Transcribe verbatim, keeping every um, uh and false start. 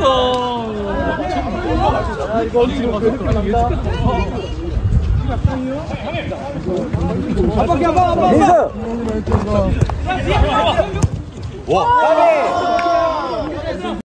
아, 이거 어디로 가서 한 바퀴 한 방, 한 방. 민수. 와.